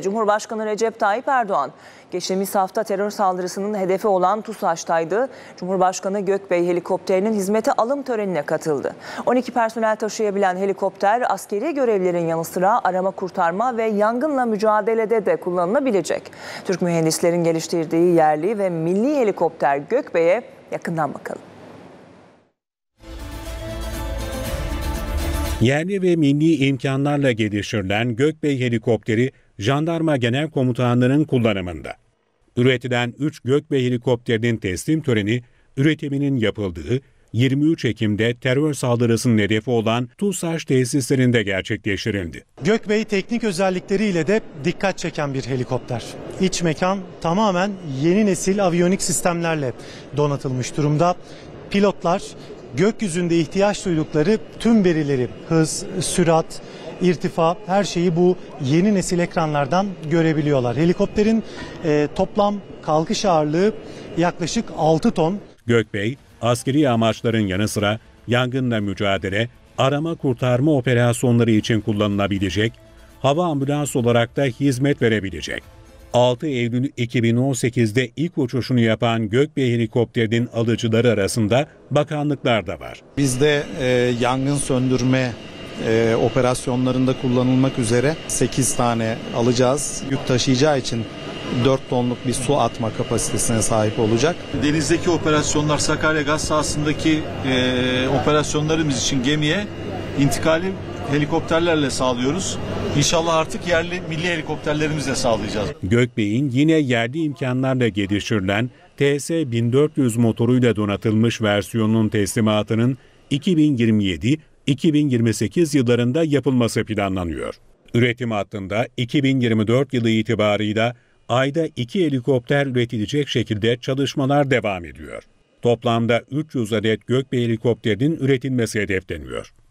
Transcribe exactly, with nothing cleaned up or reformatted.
Cumhurbaşkanı Recep Tayyip Erdoğan, geçtiğimiz hafta terör saldırısının hedefi olan TUSAŞ'taydı. Cumhurbaşkanı Gökbey helikopterinin hizmete alım törenine katıldı. on iki personel taşıyabilen helikopter askeri görevlerin yanı sıra arama kurtarma ve yangınla mücadelede de kullanılabilecek. Türk mühendislerin geliştirdiği yerli ve milli helikopter Gökbey'e yakından bakalım. Yerli ve milli imkanlarla geliştirilen Gökbey helikopteri Jandarma Genel Komutanlığı'nın kullanımında. Üretilen üç Gökbey helikopterinin teslim töreni üretiminin yapıldığı yirmi üç Ekim'de terör saldırısının hedefi olan TUSAŞ tesislerinde gerçekleştirildi. Gökbey teknik özellikleriyle de dikkat çeken bir helikopter. İç mekan tamamen yeni nesil aviyonik sistemlerle donatılmış durumda. Pilotlar gökyüzünde ihtiyaç duydukları tüm verileri, hız, sürat, irtifa, her şeyi bu yeni nesil ekranlardan görebiliyorlar. Helikopterin e, toplam kalkış ağırlığı yaklaşık altı ton. Gökbey, askeri amaçların yanı sıra yangınla mücadele, arama kurtarma operasyonları için kullanılabilecek, hava ambulans olarak da hizmet verebilecek. altı Eylül iki bin on sekiz'de ilk uçuşunu yapan Gökbey helikopterinin alıcıları arasında bakanlıklar da var. Bizde e, yangın söndürme e, operasyonlarında kullanılmak üzere sekiz tane alacağız. Yük taşıyacağı için dört tonluk bir su atma kapasitesine sahip olacak. Denizdeki operasyonlar, Sakarya gaz sahasındaki e, operasyonlarımız için gemiye intikali helikopterlerle sağlıyoruz. İnşallah artık yerli milli helikopterlerimizle sağlayacağız. Gökbey'in yine yerli imkanlarla geliştirilen T S bin dört yüz motoruyla donatılmış versiyonunun teslimatının iki bin yirmi yedi iki bin yirmi sekiz yıllarında yapılması planlanıyor. Üretim hattında iki bin yirmi dört yılı itibarıyla ayda iki helikopter üretilecek şekilde çalışmalar devam ediyor. Toplamda üç yüz adet Gökbey helikopterinin üretilmesi hedefleniyor.